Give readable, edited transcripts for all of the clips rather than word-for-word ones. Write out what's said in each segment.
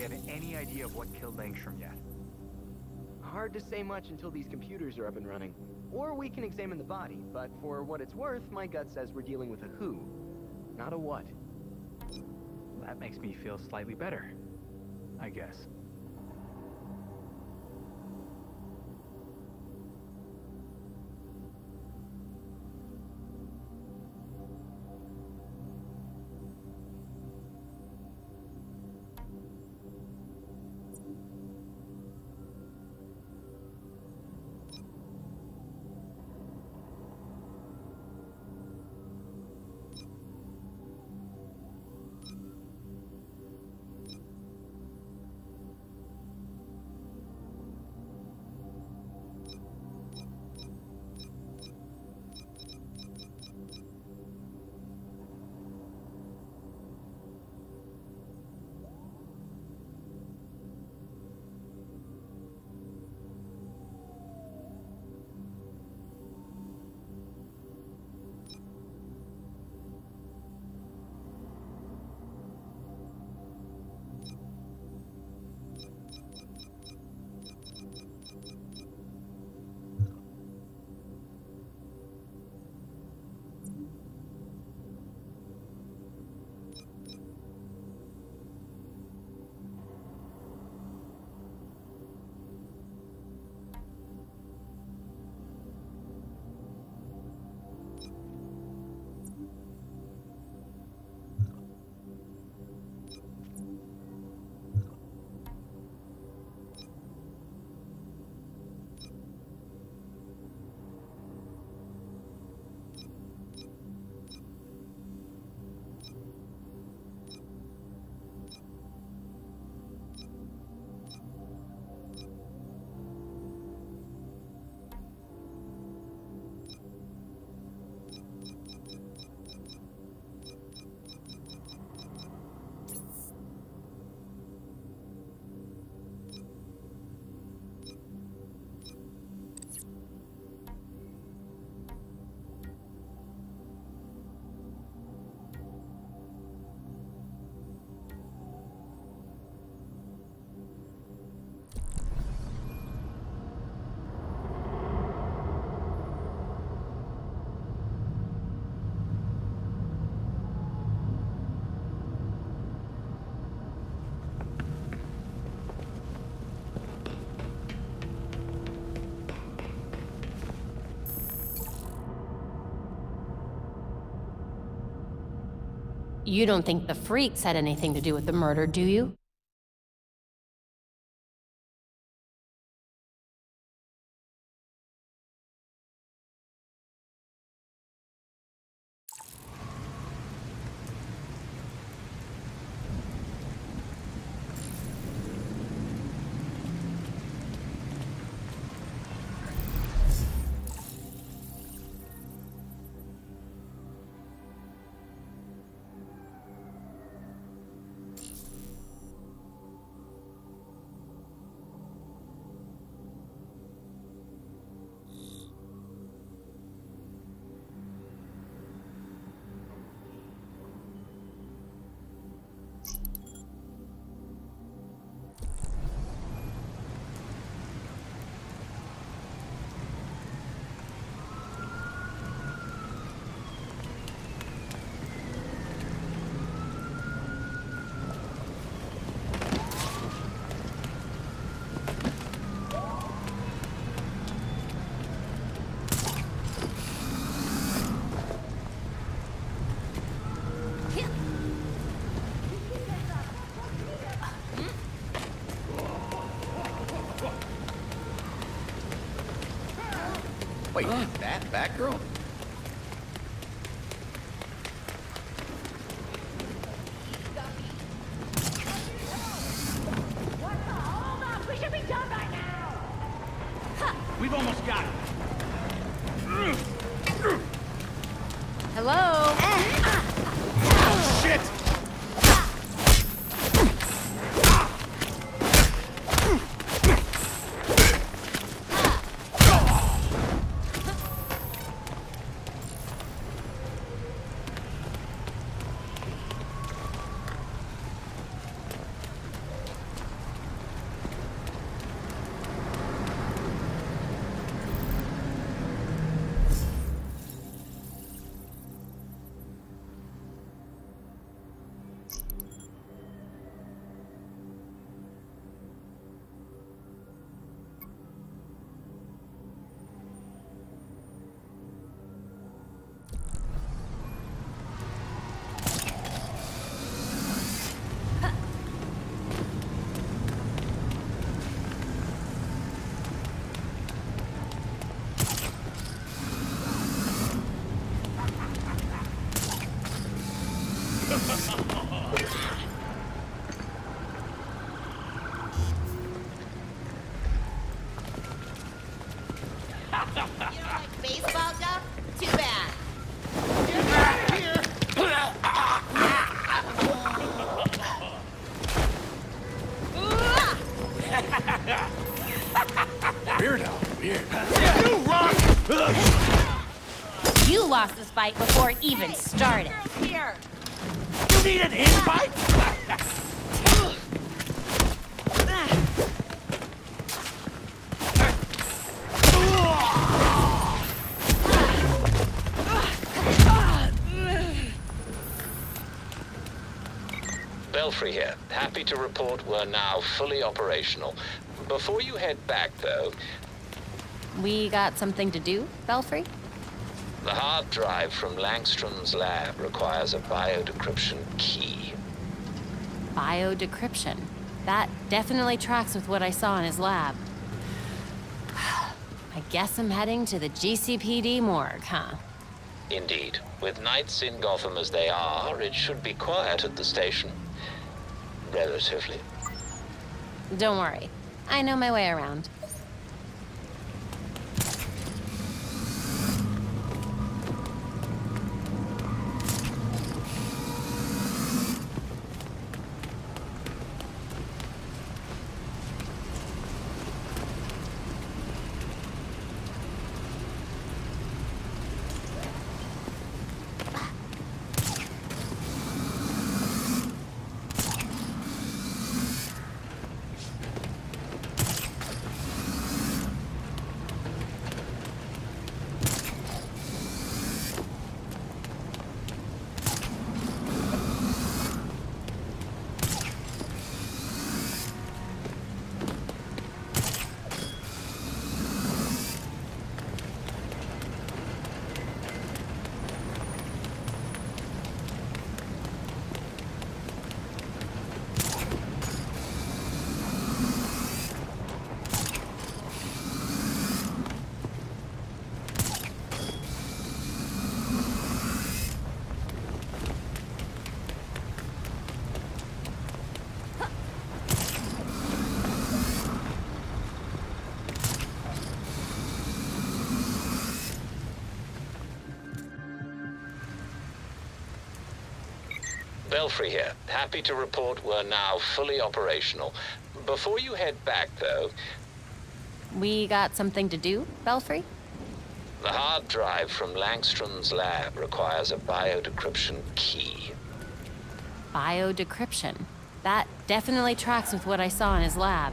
have any idea of what killed Langstrom yet? Hard to say much until these computers are up and running. Or we can examine the body, but for what it's worth, my gut says we're dealing with a who, not a what. That makes me feel slightly better, I guess. You don't think the freaks had anything to do with the murder, do you? Wait, that Batgirl? We should be done by now! We've almost got it. Hello? Shit! You lost this fight before it even started. Here. You need an invite? Belfry here. Happy to report we're now fully operational. Before you head back, though, We got something to do, Belfry? the hard drive from Langstrom's lab requires a biodecryption key. Biodecryption. That definitely tracks with what I saw in his lab. I guess I'm heading to the GCPD morgue, huh? Indeed. With nights in Gotham as they are, it should be quiet at the station. Relatively. Don't worry. I know my way around. Belfry here. Happy to report we're now fully operational. Before you head back, though, We got something to do, Belfry? the hard drive from Langstrom's lab requires a biodecryption key. Biodecryption. That definitely tracks with what I saw in his lab.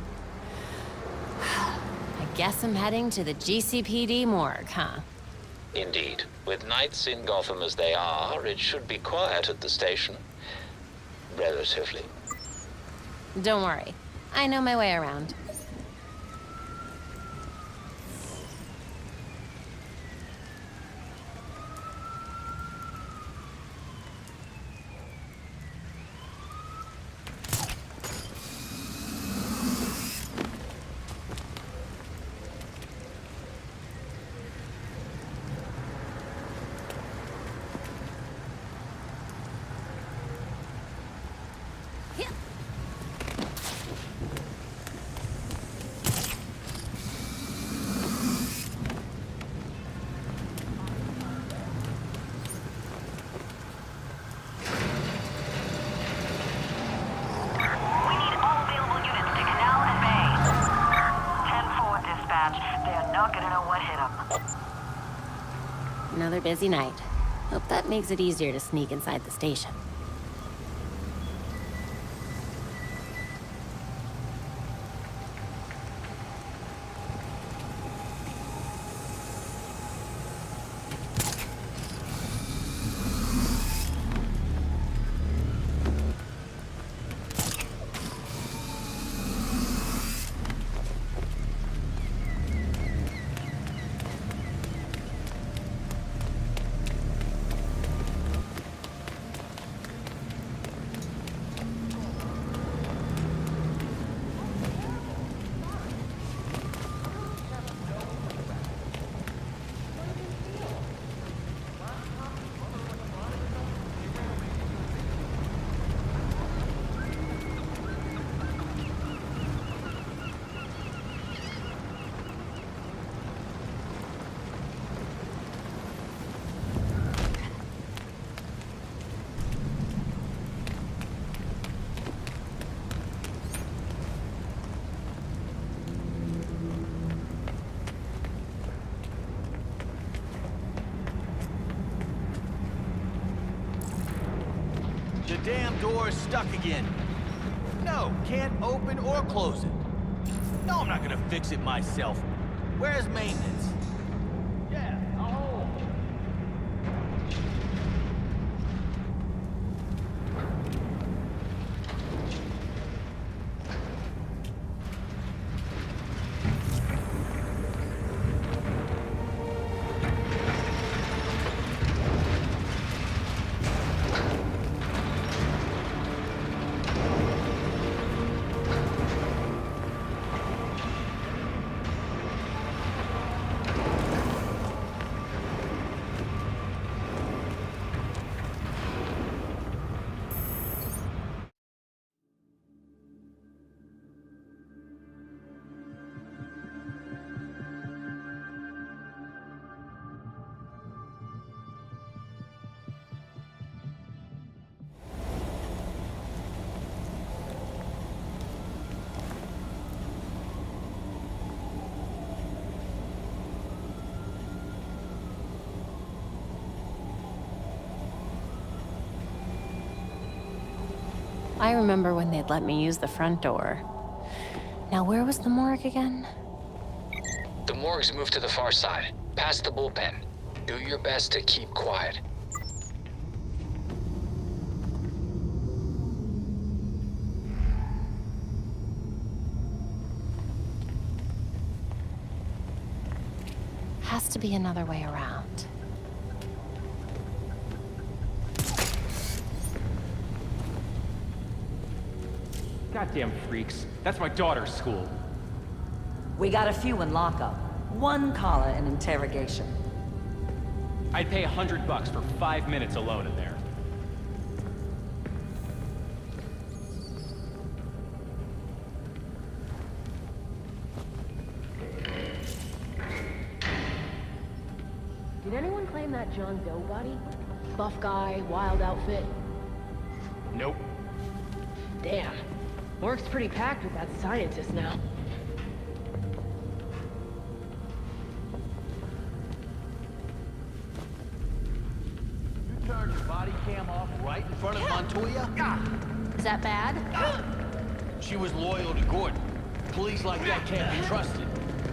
I guess I'm heading to the GCPD morgue, huh? Indeed. With nights in Gotham as they are, it should be quiet at the station. Relatively. Don't worry. I know my way around. We need all available units to Canal and Bay. 10-4 dispatch. They're not gonna know what hit them. Another busy night. Hope that makes it easier to sneak inside the station. damn door is stuck again. No, can't open or close it. No, I'm not gonna fix it myself. Where's maintenance? Yeah, oh. I remember when they'd let me use the front door. Now, where was the morgue again? The morgue's moved to the far side, past the bullpen. Do your best to keep quiet. Has to be another way around. Goddamn freaks. That's my daughter's school. We got a few in lockup. One collar in interrogation. I'd pay $100 for 5 minutes alone in there. Did anyone claim that John Doe body? Buff guy, wild outfit. Nope. Damn. Morgue's pretty packed with that scientist now. You turned your body cam off right in front of Montoya? Is that bad? She was loyal to Gordon. Police like that can't be trusted.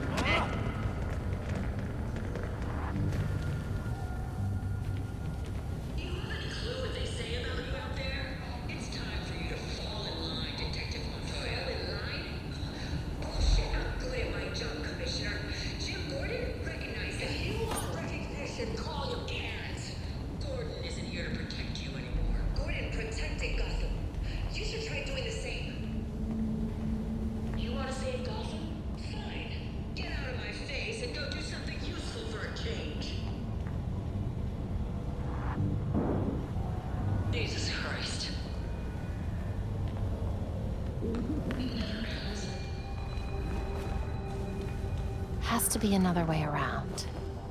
Has to be another way around.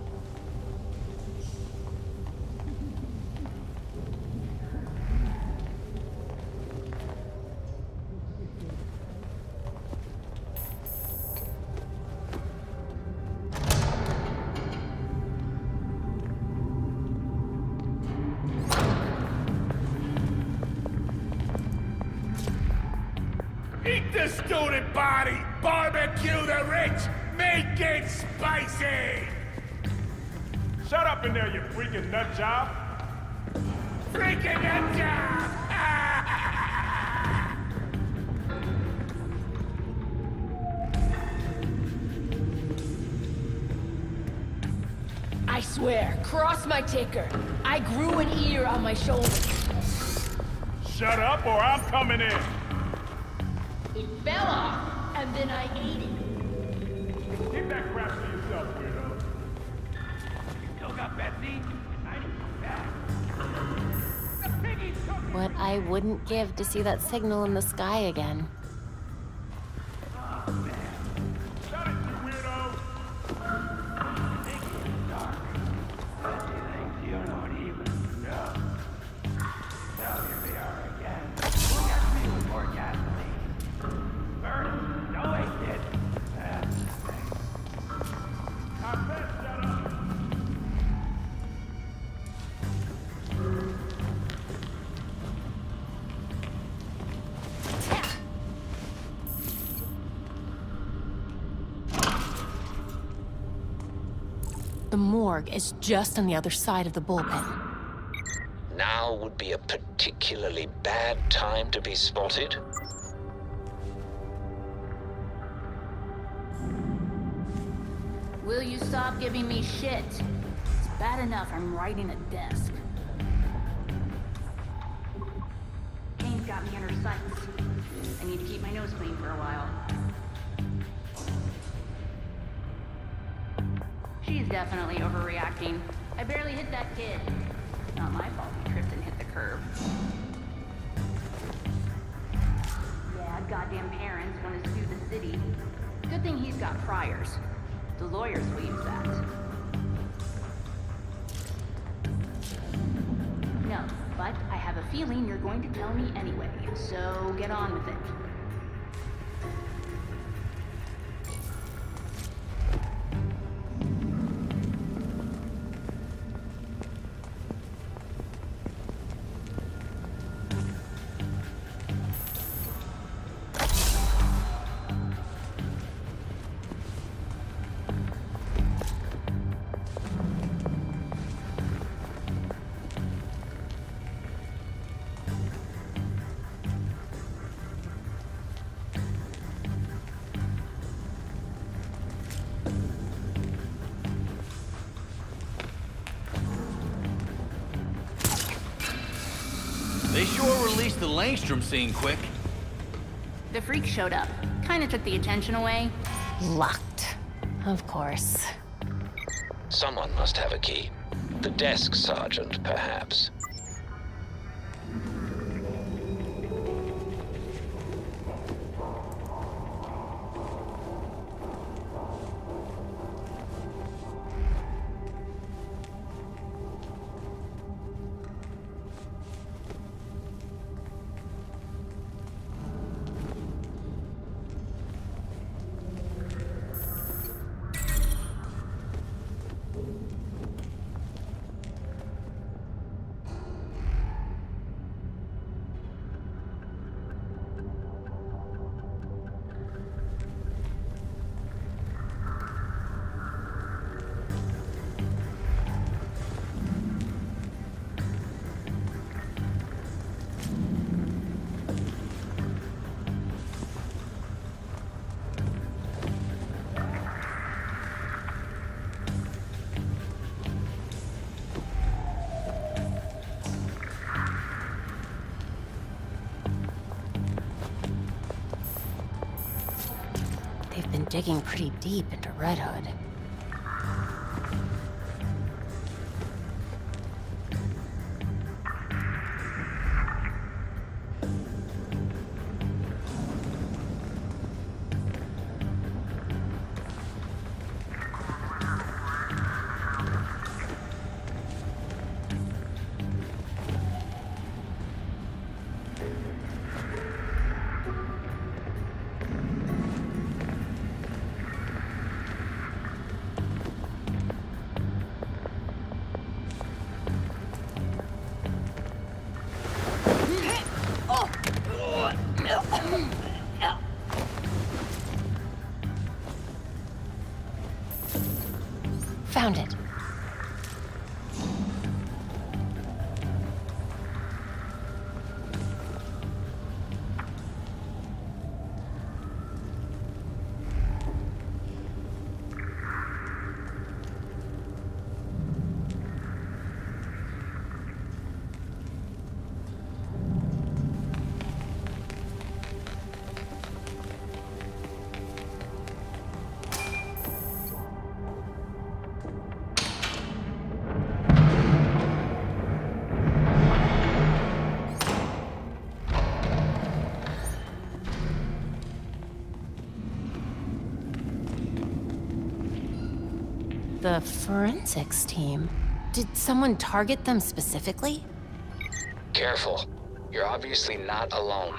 Eat the student body! Barbecue the rich! Make it spicy! Shut up in there, you freaking nut job! Freaking nut job! I swear, cross my ticker. I grew an ear on my shoulder. Shut up or I'm coming in! It fell off, and then I ate it. Keep that crap to yourself, weirdo. You still got Betsy? I need back. What I wouldn't give to see that signal in the sky again. Shut it, you weirdo! Betsy thinks you don't even know. Now here we are again. Look at me with more gasoline. Burn. No, I did. I bet shut up! morgue is just on the other side of the bullpen. Now would be a particularly bad time to be spotted. Will you stop giving me shit? It's bad enough I'm writing a desk. Kane's got me in her sights. I need to keep my nose clean for a while. She's definitely overreacting. I barely hit that kid. Not my fault he tripped and hit the curb. Yeah, goddamn parents want to sue the city. Good thing he's got priors. The lawyers will use that. No, but I have a feeling you're going to tell me anyway, so get on with it. They sure released the Langstrom scene quick. The freak showed up. Kinda took the attention away. Locked. Of course. Someone must have a key. The desk sergeant, perhaps. They've been digging pretty deep into Red Hood. Found it. The forensics team. Did someone target them specifically? Careful. You're obviously not alone.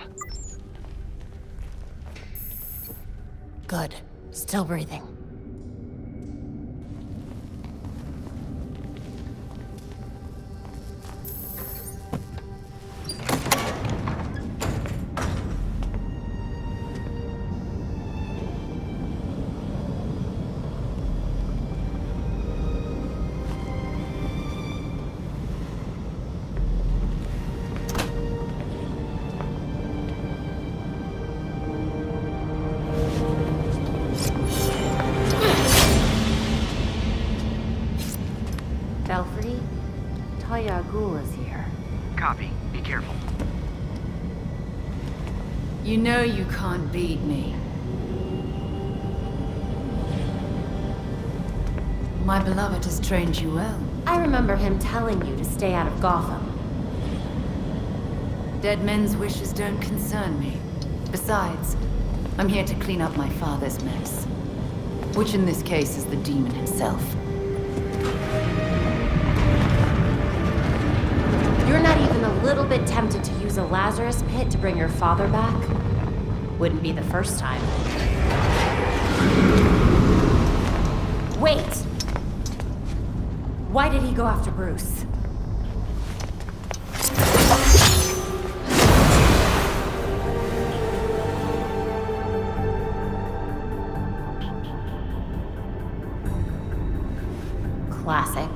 Good. Still breathing. Belfry, Talia al Ghul is here. Copy. Be careful. You know you can't beat me. My beloved has trained you well. I remember him telling you to stay out of Gotham. Dead men's wishes don't concern me. Besides, I'm here to clean up my father's mess. Which in this case is the demon himself. You're not even a little bit tempted to use a Lazarus pit to bring your father back? Wouldn't be the first time. Wait! Why did he go after Bruce? Classic.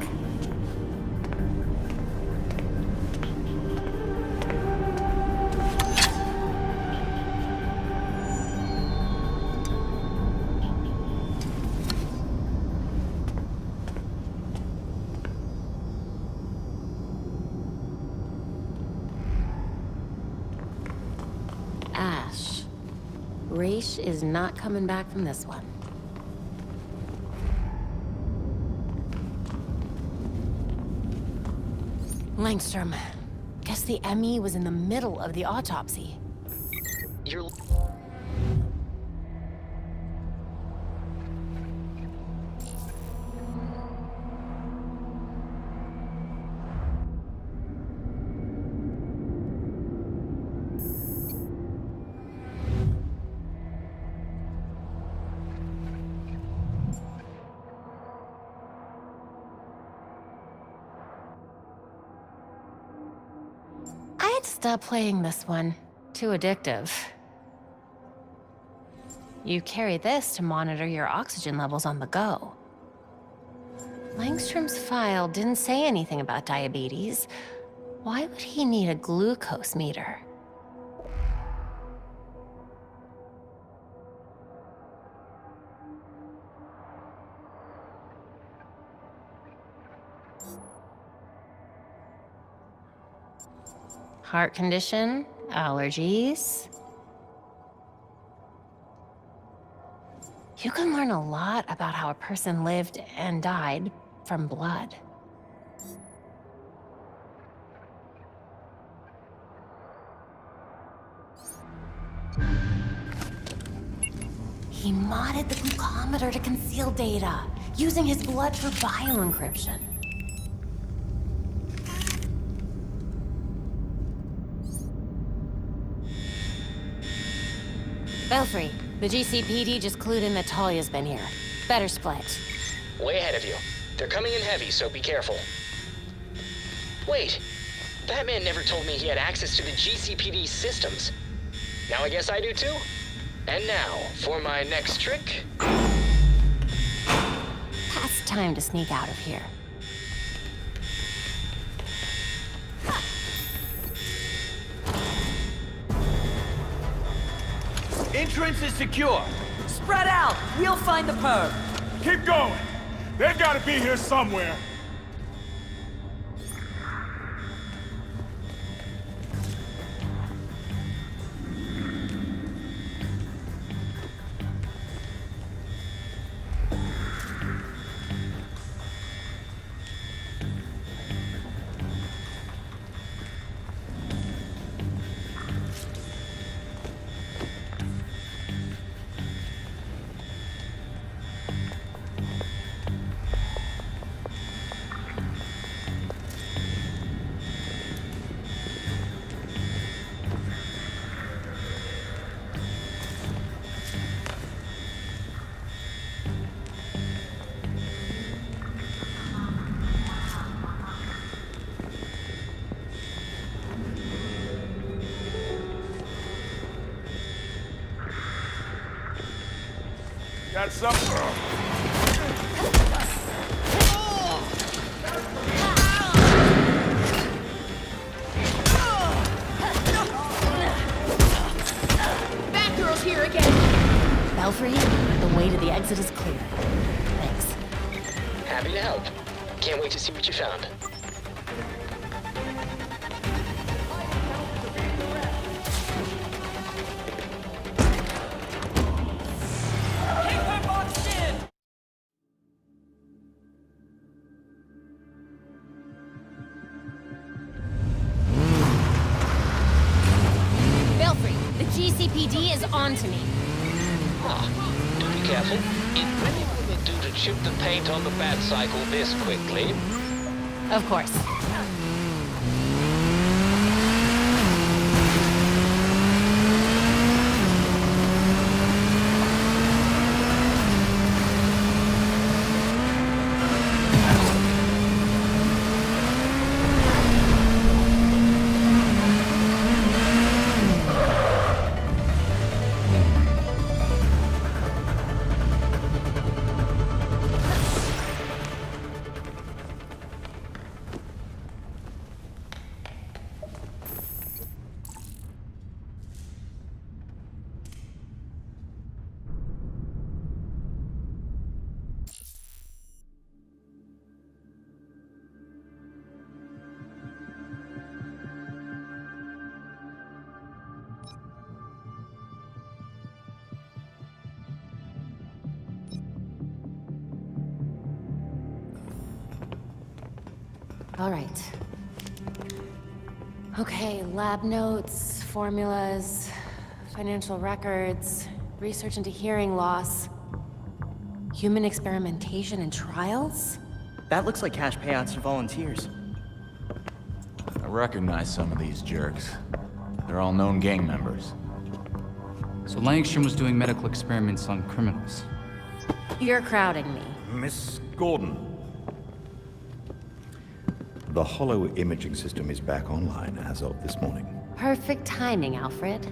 Ash. Raish is not coming back from this one. Langstrom. Guess the ME was in the middle of the autopsy. You're... Stop playing this one. Too addictive. You carry this to monitor your oxygen levels on the go. Langstrom's file didn't say anything about diabetes. Why would he need a glucose meter? Heart condition, allergies. You can learn a lot about how a person lived and died from blood. He modded the glucometer to conceal data, using his blood for bioencryption. Belfry, the GCPD just clued in that Talia's been here. Better split. Way ahead of you. They're coming in heavy, so be careful. Wait, that man never told me he had access to the GCPD systems. Now I guess I do too? And now, for my next trick... Past time to sneak out of here. Entrance is secure. Spread out! We'll find the perp. Keep going. They've got to be here somewhere. Got something. Batgirl's here again. Belfry, the way to the exit is clear. Thanks. Happy to help. Can't wait to see what you found. Belfry, the GCPD is on to me. Do be careful. It really wouldn't do to chip the paint on the bat cycle this quickly. Of course. All right. Okay, lab notes, formulas, financial records, research into hearing loss, human experimentation and trials? That looks like cash payouts to volunteers. I recognize some of these jerks. They're all known gang members. So Langstrom was doing medical experiments on criminals. You're crowding me. Miss Gordon. The hollow imaging system is back online as of this morning. Perfect timing, Alfred.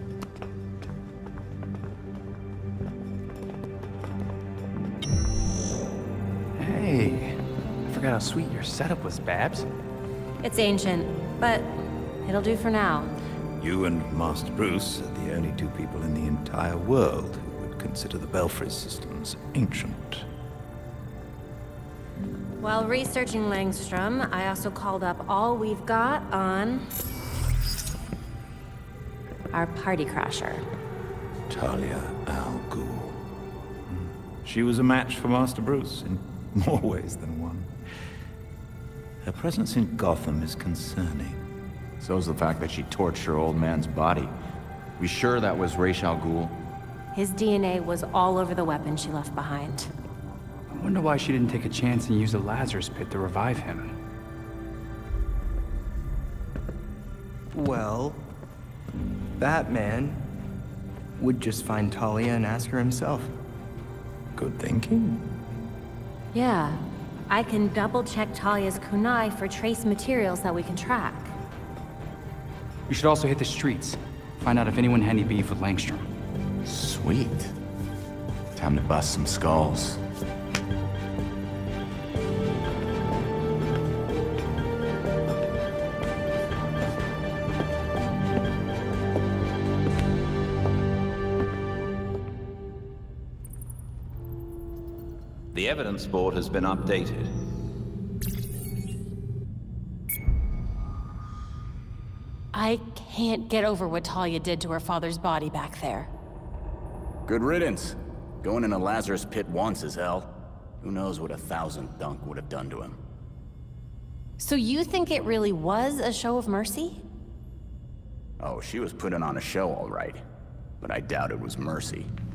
Hey, I forgot how sweet your setup was, Babs. It's ancient, but it'll do for now. You and Master Bruce are the only two people in the entire world who would consider the Belfry systems ancient. While researching Langstrom, I also called up all we've got on our party crasher. Talia al Ghul. She was a match for Master Bruce in more ways than one. Her presence in Gotham is concerning. So's the fact that she torched her old man's body. We sure that was Ra's al Ghul? His DNA was all over the weapon she left behind. I wonder why she didn't take a chance and use the Lazarus pit to revive him. Well, Batman would just find Talia and ask her himself. Good thinking. Yeah, I can double-check Talia's kunai for trace materials that we can track. We should also hit the streets. Find out if anyone had any beef with Langstrom. Sweet. Time to bust some skulls. The evidence board has been updated. I can't get over what Talia did to her father's body back there. Good riddance. Going in a Lazarus pit once is hell. Who knows what 1,000th dunk would have done to him. So you think it really was a show of mercy? Oh, she was putting on a show all right. But I doubt it was mercy.